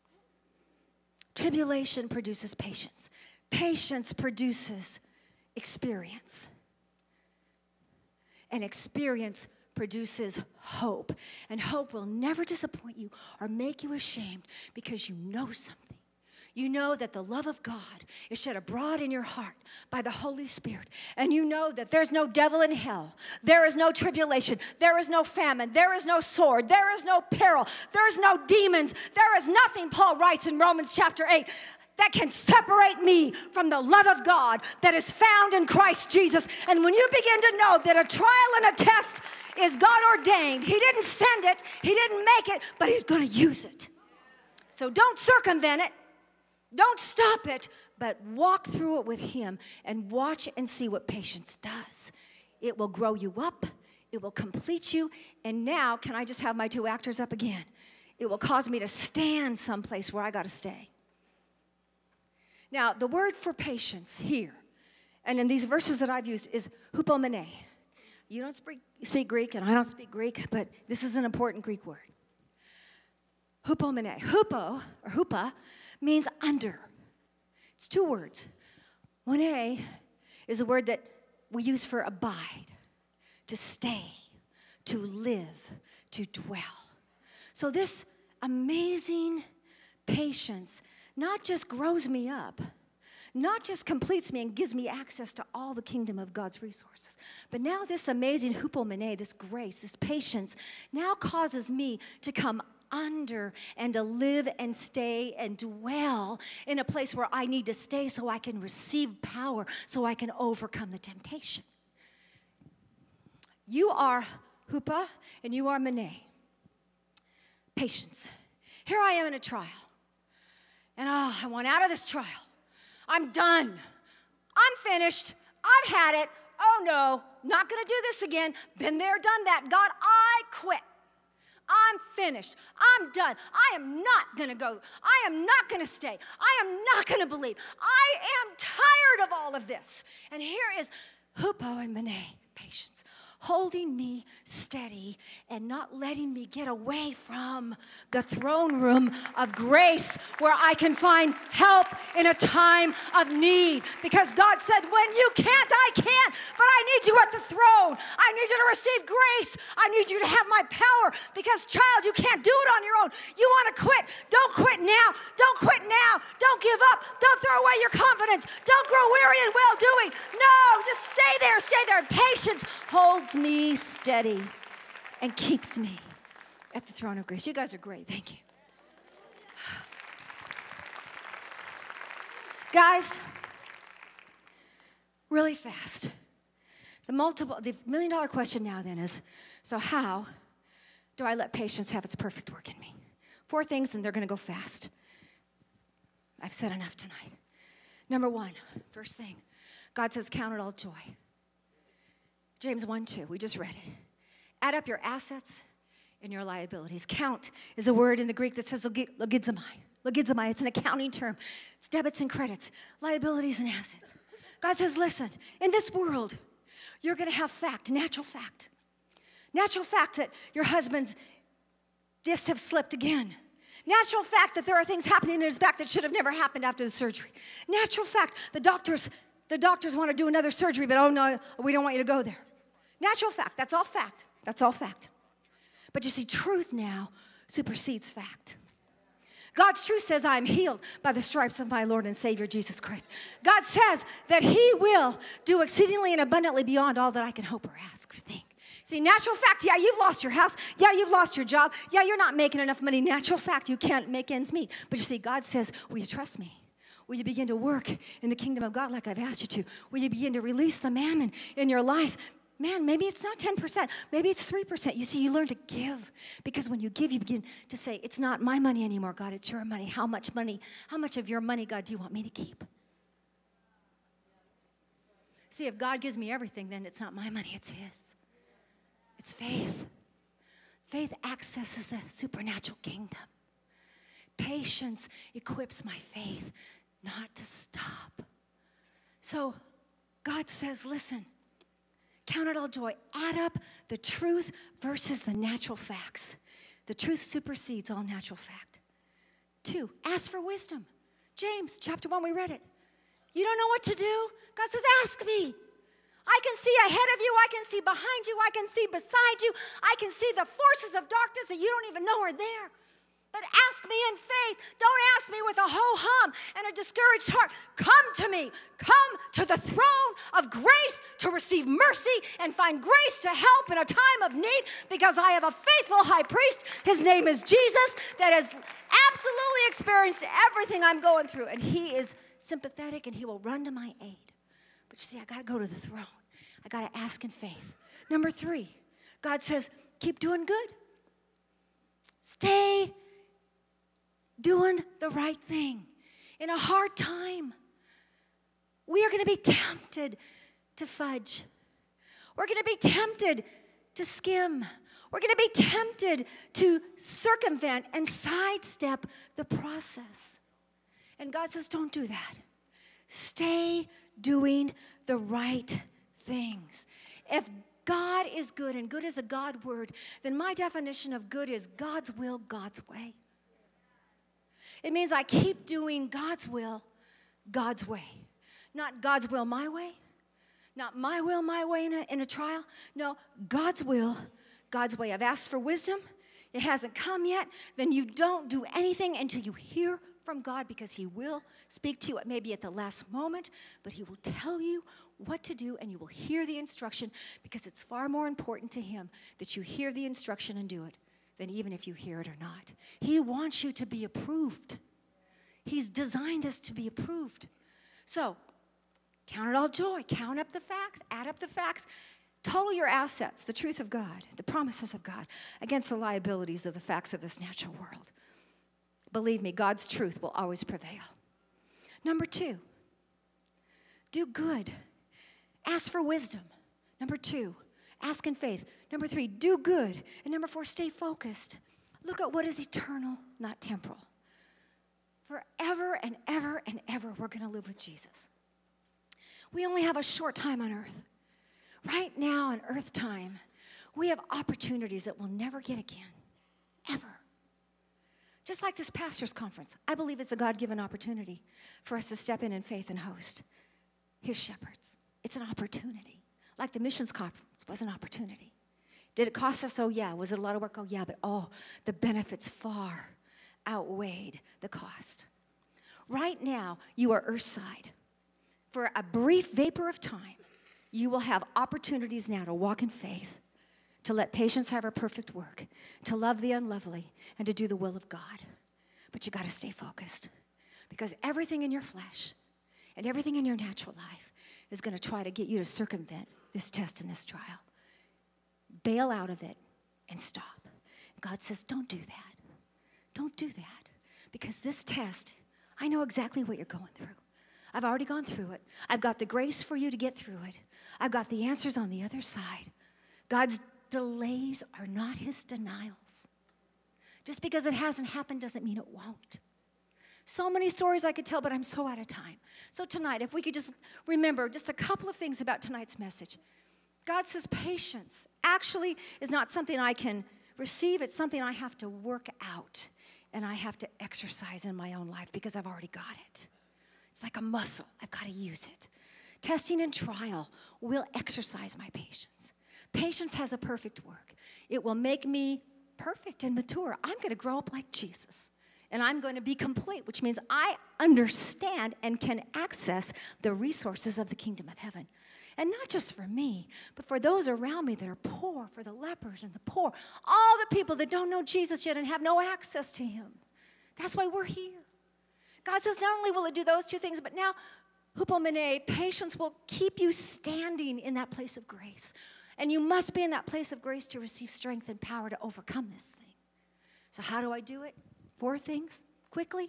Tribulation produces patience. Patience produces experience. And experience produces hope. And hope will never disappoint you or make you ashamed because you know something. You know that the love of God is shed abroad in your heart by the Holy Spirit. And you know that there's no devil in hell. There is no tribulation. There is no famine. There is no sword. There is no peril. There is no demons. There is nothing, Paul writes in Romans chapter 8, that can separate me from the love of God that is found in Christ Jesus. And when you begin to know that a trial and a test is God ordained, he didn't send it, he didn't make it, but he's going to use it. So don't circumvent it. Don't stop it, but walk through it with him and watch and see what patience does. It will grow you up. It will complete you. And now, can I just have my two actors up again? It will cause me to stand someplace where I got to stay. Now, the word for patience here, and in these verses that I've used, is hupomene. You don't speak Greek, and I don't speak Greek, but this is an important Greek word. Hupomene. Hupo, or hupa, means under. It's two words. Mone is a word that we use for abide, to stay, to live, to dwell. So this amazing patience not just grows me up, not just completes me and gives me access to all the kingdom of God's resources, but now this amazing hupomene, this grace, this patience, now causes me to come under and to live and stay and dwell in a place where I need to stay so I can receive power, so I can overcome the temptation. You are hupa and you are mene. Patience. Here I am in a trial. And I want out of this trial. I'm done. I'm finished. I've had it. Oh no, not gonna do this again. Been there, done that. God, I quit. I'm finished. I'm done. I am not going to go. I am not going to stay. I am not going to believe. I am tired of all of this. And here is hupo and mene, patience, holding me steady and not letting me get away from the throne room of grace where I can find help in a time of need. Because God said, when you can't, I can't, but I need you at the throne. I need you to receive grace. I need you to have my power because, child, you can't do it on your own. You want to quit. Don't quit now. Don't quit now. Don't give up. Don't throw away your confidence. Don't grow weary in well-doing. No, just stay there. Stay there. Patience holds me steady and keeps me at the throne of grace. You guys are great. Thank you. Guys, really fast. The $1 million question now then is, so how do I let patience have its perfect work in me? 4 things, and they're going to go fast. I've said enough tonight. Number 1, first thing, God says, count it all joy. James 1:2, we just read it. Add up your assets and your liabilities. Count is a word in the Greek that says logizomai. Logizomai, it's an accounting term. It's debits and credits, liabilities and assets. God says, listen, in this world, you're going to have fact, natural fact. Natural fact that your husband's discs have slipped again. Natural fact that there are things happening in his back that should have never happened after the surgery. Natural fact, the doctors want to do another surgery, but oh no, we don't want you to go there. Natural fact, that's all fact. That's all fact. But you see, truth now supersedes fact. God's truth says, I am healed by the stripes of my Lord and Savior, Jesus Christ. God says that he will do exceedingly and abundantly beyond all that I can hope or ask or think. See, natural fact, yeah, you've lost your house. Yeah, you've lost your job. Yeah, you're not making enough money. Natural fact, you can't make ends meet. But you see, God says, will you trust me? Will you begin to work in the kingdom of God like I've asked you to? Will you begin to release the mammon in your life? Man, maybe it's not 10%. Maybe it's 3%. You see, you learn to give. Because when you give, you begin to say, it's not my money anymore, God. It's your money. How much of your money, God, do you want me to keep? See, if God gives me everything, then it's not my money, it's his. It's faith. Faith accesses the supernatural kingdom. Patience equips my faith not to stop. So God says, listen, count it all joy. Add up the truth versus the natural facts. The truth supersedes all natural fact. 2, ask for wisdom. James chapter 1, we read it. You don't know what to do? God says, ask me. I can see ahead of you. I can see behind you. I can see beside you. I can see the forces of darkness that you don't even know are there. But ask me in faith. Don't ask me with a ho-hum and a discouraged heart. Come to me. Come to the throne of grace to receive mercy and find grace to help in a time of need, because I have a faithful high priest. His name is Jesus, that has absolutely experienced everything I'm going through. And he is sympathetic and he will run to my aid. But you see, I got to go to the throne. I got to ask in faith. Number 3, God says, keep doing good. Stay doing the right thing. In a hard time, we are going to be tempted to fudge. We're going to be tempted to skim. We're going to be tempted to circumvent and sidestep the process. And God says, don't do that. Stay doing the right things. If God is good, and good is a God word, then my definition of good is God's will, God's way. It means I keep doing God's will, God's way. Not God's will, my way. Not my will, my way in a trial. No, God's will, God's way. I've asked for wisdom. It hasn't come yet. Then you don't do anything until you hear from God, because he will speak to you maybe at the last moment, but he will tell you what to do, and you will hear the instruction, because it's far more important to him that you hear the instruction and do it than even if you hear it or not. He wants you to be approved. He's designed us to be approved. So, count it all joy. Count up the facts. Add up the facts. Total your assets, the truth of God, the promises of God, against the liabilities of the facts of this natural world. Believe me, God's truth will always prevail. Number 2, do good. Ask for wisdom. Number 2, ask in faith. Number 3, do good. And number 4, stay focused. Look at what is eternal, not temporal. Forever and ever and ever, we're going to live with Jesus. We only have a short time on earth. Right now in earth time, we have opportunities that we'll never get again, ever. Just like this pastor's conference, I believe it's a God-given opportunity for us to step in faith and host his shepherds. It's an opportunity. Like the missions conference was an opportunity. Did it cost us? Oh, yeah. Was it a lot of work? Oh, yeah. But, the benefits far outweighed the cost. Right now, you are earthside. For a brief vapor of time, you will have opportunities now to walk in faith, to let patience have her perfect work, to love the unlovely, and to do the will of God. But you got to stay focused, because everything in your flesh And everything in your natural life is going to try to get you to circumvent this test and this trial. Bail out of it and stop. God says, don't do that. Don't do that. Because this test, I know exactly what you're going through. I've already gone through it. I've got the grace for you to get through it. I've got the answers on the other side. God's delays are not his denials. Just because it hasn't happened doesn't mean it won't. So many stories I could tell, but I'm so out of time. So tonight, if we could just remember just a couple of things about tonight's message. God says patience actually is not something I can receive. It's something I have to work out and I have to exercise in my own life because I've already got it. It's like a muscle. I've got to use it. Testing and trial will exercise my patience. Patience has a perfect work. It will make me perfect and mature. I'm going to grow up like Jesus. And I'm going to be complete, which means I understand and can access the resources of the kingdom of heaven. And not just for me, but for those around me that are poor, for the lepers and the poor, all the people that don't know Jesus yet and have no access to him. That's why we're here. God says not only will it do those two things, but now, hupomene, patience will keep you standing in that place of grace. And you must be in that place of grace to receive strength and power to overcome this thing. So how do I do it? 4 things, quickly.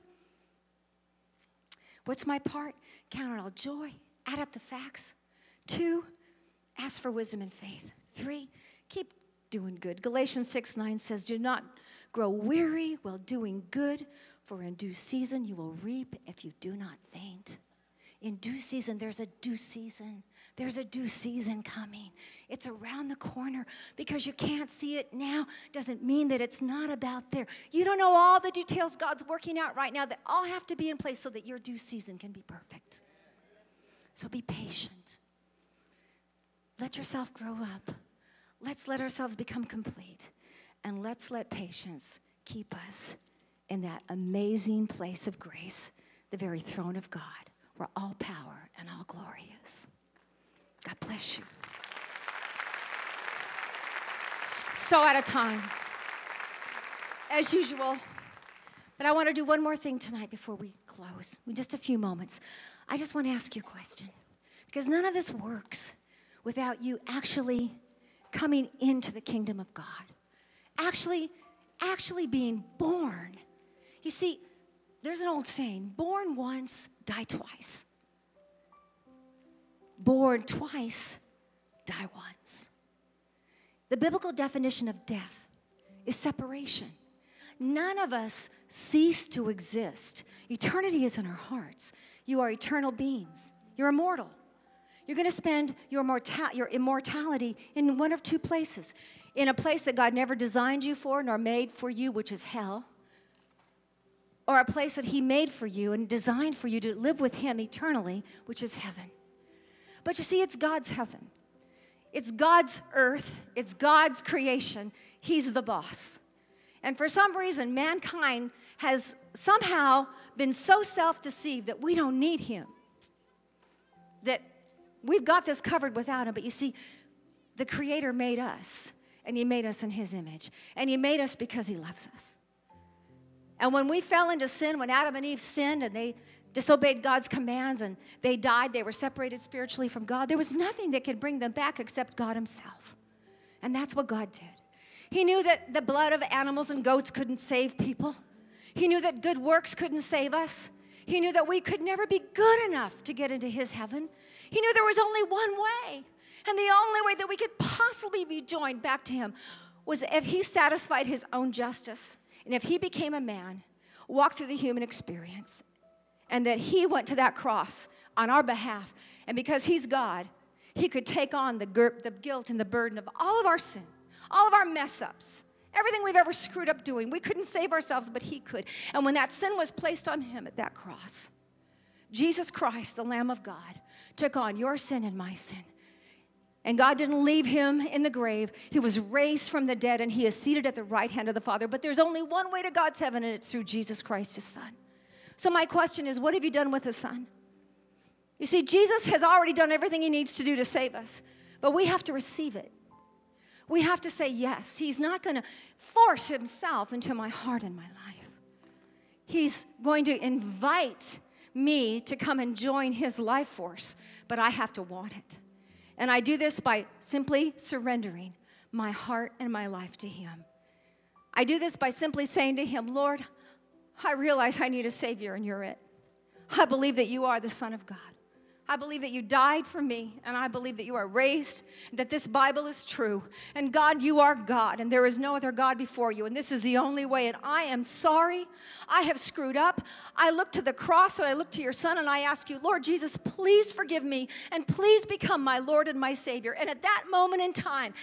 What's my part? Count it all joy. Add up the facts. 2, ask for wisdom and faith. 3, keep doing good. Galatians 6:9 says, do not grow weary while doing good, for in due season you will reap if you do not faint. In due season, there's a due season. There's a due season coming. It's around the corner. Because you can't see it now doesn't mean that it's not about there. You don't know all the details God's working out right now that all have to be in place so that your due season can be perfect. So be patient. Let yourself grow up. Let's let ourselves become complete. And let's let patience keep us in that amazing place of grace, the very throne of God, where all power and all glory is. God bless you. So out of time, as usual. But I want to do one more thing tonight before we close. In just a few moments, I just want to ask you a question. Because none of this works without you actually coming into the kingdom of God. Actually being born. You see, there's an old saying, born once, die twice. Born twice, die once. The biblical definition of death is separation. None of us cease to exist. Eternity is in our hearts. You are eternal beings. You're immortal. You're going to spend your immortality in one of 2 places. In a place that God never designed you for nor made for you, which is hell. Or a place that he made for you and designed for you to live with him eternally, which is heaven. But you see, it's God's heaven. It's God's earth. It's God's creation. He's the boss. And for some reason, mankind has somehow been so self-deceived that we don't need him. That we've got this covered without him. But you see, the Creator made us, and he made us in his image. And he made us because he loves us. And when we fell into sin, when Adam and Eve sinned and they disobeyed God's commands and they died, they were separated spiritually from God, there was nothing that could bring them back except God himself. And that's what God did. He knew that the blood of animals and goats couldn't save people. He knew that good works couldn't save us. He knew that we could never be good enough to get into his heaven. He knew there was only one way. And the only way that we could possibly be joined back to him was if he satisfied his own justice. And if he became a man, walked through the human experience, and that he went to that cross on our behalf, and because he's God, he could take on the guilt and the burden of all of our sin, all of our mess-ups, everything we've ever screwed up doing. We couldn't save ourselves, but he could. And when that sin was placed on him at that cross, Jesus Christ, the Lamb of God, took on your sin and my sin. And God didn't leave him in the grave. He was raised from the dead, and he is seated at the right hand of the Father. But there's only one way to God's heaven, and it's through Jesus Christ, his Son. So my question is, what have you done with the Son? You see, Jesus has already done everything he needs to do to save us, but we have to receive it. We have to say yes. He's not going to force himself into my heart and my life. He's going to invite me to come and join his life force, but I have to want it. And I do this by simply surrendering my heart and my life to him. I do this by simply saying to him, Lord, I realize I need a Savior and you're it. I believe that you are the Son of God. I believe that you died for me, and I believe that you are raised, that this Bible is true. And God, you are God, and there is no other God before you, and this is the only way, and I am sorry. I have screwed up. I look to the cross, and I look to your Son, and I ask you, Lord Jesus, please forgive me, and please become my Lord and my Savior. And at that moment in time,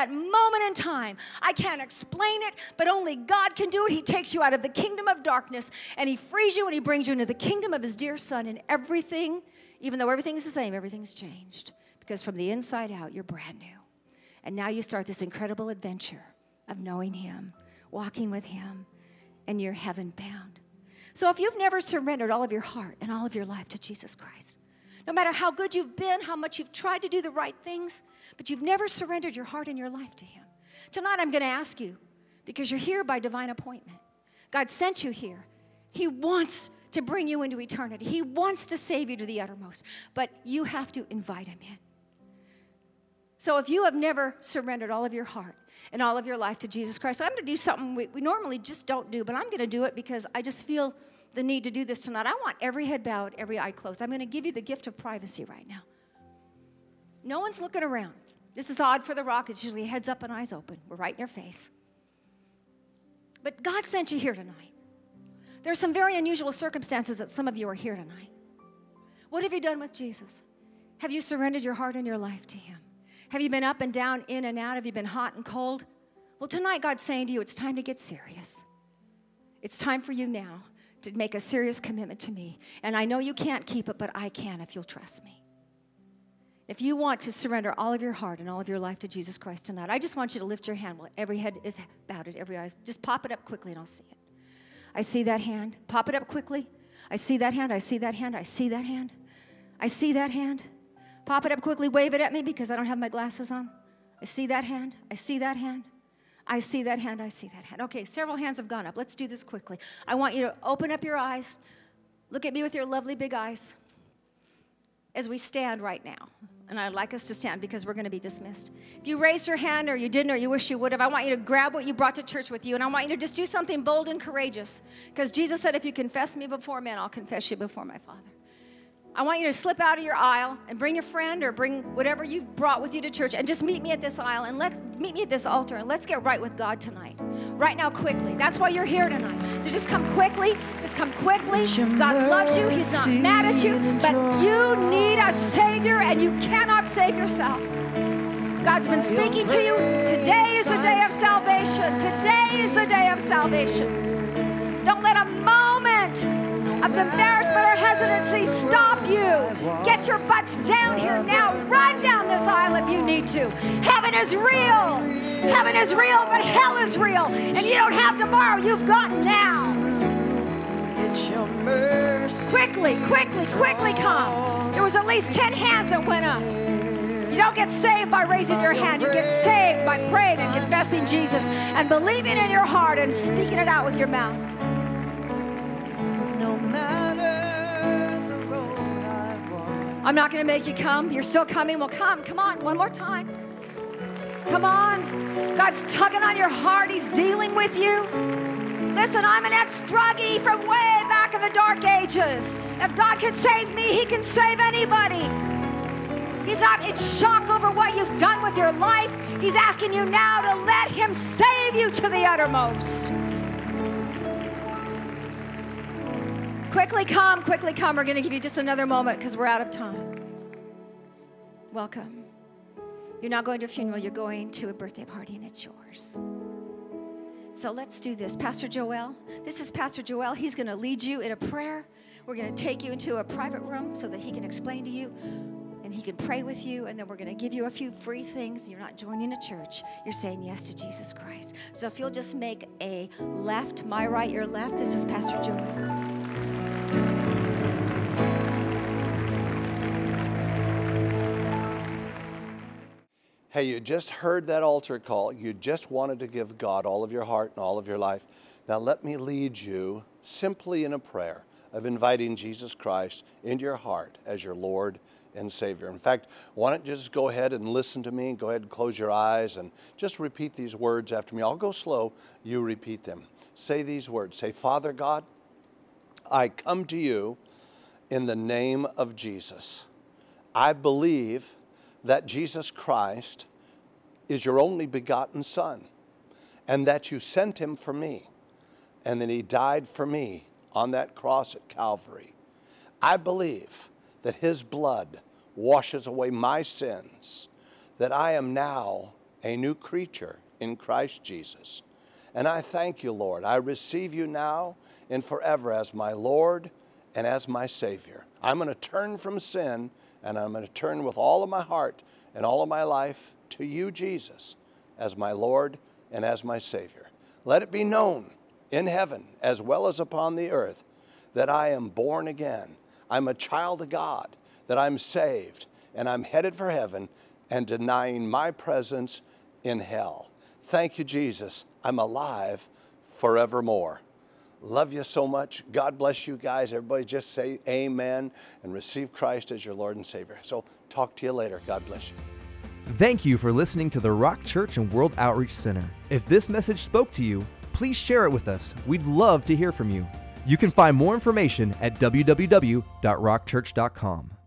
I can't explain it, but only God can do it. He takes you out of the kingdom of darkness, and he frees you, and he brings you into the kingdom of his dear Son, and everything, even though everything's the same, everything's changed. Because from the inside out, you're brand new. And now you start this incredible adventure of knowing him, walking with him, and you're heaven bound. So if you've never surrendered all of your heart and all of your life to Jesus Christ, no matter how good you've been, how much you've tried to do the right things, but you've never surrendered your heart and your life to him, tonight I'm going to ask you, because you're here by divine appointment. God sent you here. He wants to bring you into eternity. He wants to save you to the uttermost, but you have to invite him in. So if you have never surrendered all of your heart and all of your life to Jesus Christ, I'm going to do something we normally just don't do, but I'm going to do it because I just feel the need to do this tonight. I want every head bowed, every eye closed. I'm going to give you the gift of privacy right now. No one's looking around. This is odd for the rock. It's usually heads up and eyes open. We're right in your face. But God sent you here tonight. There's some very unusual circumstances that some of you are here tonight. What have you done with Jesus? Have you surrendered your heart and your life to him? Have you been up and down, in and out? Have you been hot and cold? Well, tonight God's saying to you, it's time to get serious. It's time for you now to make a serious commitment to me. And I know you can't keep it, but I can if you'll trust me. If you want to surrender all of your heart and all of your life to Jesus Christ tonight, I just want you to lift your hand while every head is bowed and every eye is. Just pop it up quickly and I'll see it. I see that hand. Pop it up quickly. I see that hand. I see that hand. I see that hand. I see that hand. Pop it up quickly. Wave it at me because I don't have my glasses on. I see that hand. I see that hand. I see that hand. I see that hand. Okay, several hands have gone up. Let's do this quickly. I want you to open up your eyes. Look at me with your lovely big eyes as we stand right now. And I'd like us to stand because we're going to be dismissed. If you raised your hand or you didn't or you wish you would have, I want you to grab what you brought to church with you. And I want you to just do something bold and courageous. Because Jesus said, if you confess me before men, I'll confess you before my Father. I want you to slip out of your aisle and bring your friend or bring whatever you brought with you to church and just meet me at this aisle and meet me at this altar and let's get right with God tonight. Right now, quickly. That's why you're here tonight. So just come quickly. Just come quickly. God loves you. He's not mad at you. But you need a Savior and you cannot save yourself. God's been speaking to you. Today is the day of salvation. Today is the day of salvation. Don't let a moment of embarrassment or hesitancy stop you. Get your butts down here now. Run down this aisle if you need to. Heaven is real. Heaven is real, but hell is real. And you don't have tomorrow. You've got now. It's your mercy. Quickly, quickly, quickly come. There was at least 10 hands that went up. You don't get saved by raising your hand. You get saved by praying and confessing Jesus and believing in your heart and speaking it out with your mouth. I'm not going to make you come. You're still coming. Well, come. Come on. One more time. Come on. God's tugging on your heart. He's dealing with you. Listen, I'm an ex-druggie from way back in the dark ages. If God can save me, he can save anybody. He's not in shock over what you've done with your life. He's asking you now to let him save you to the uttermost. Quickly come, quickly come. We're going to give you just another moment because we're out of time. Welcome. You're not going to a funeral, you're going to a birthday party and it's yours. So let's do this. Pastor Joel, this is Pastor Joel. He's going to lead you in a prayer. We're going to take you into a private room so that he can explain to you and he can pray with you, and then we're going to give you a few free things. You're not joining a church. You're saying yes to Jesus Christ. So if you'll just make a left, my right, your left. This is Pastor Joel. Hey, you just heard that altar call. You just wanted to give God all of your heart and all of your life. Now let me lead you simply in a prayer, of inviting Jesus Christ into your heart as your Lord and Savior. In fact, why don't you just go ahead and listen to me? Go ahead and close your eyes and just repeat these words after me. I'll go slow, you repeat them. Say these words. Say, Father God, I come to you in the name of Jesus. I believe that Jesus Christ is your only begotten Son, and that you sent him for me, and that he died for me on that cross at Calvary. I believe that his blood washes away my sins, that I am now a new creature in Christ Jesus. And I thank you, Lord. I receive you now and forever as my Lord and as my Savior. I'm going to turn from sin, and I'm going to turn with all of my heart and all of my life to you, Jesus, as my Lord and as my Savior. Let it be known in heaven as well as upon the earth that I am born again. I'm a child of God, that I'm saved, and I'm headed for heaven and denying my presence in hell. Thank you, Jesus. I'm alive forevermore. Love you so much. God bless you guys. Everybody just say amen and receive Christ as your Lord and Savior. So talk to you later. God bless you. Thank you for listening to the Rock Church and World Outreach Center. If this message spoke to you, please share it with us. We'd love to hear from you. You can find more information at www.rockchurch.com.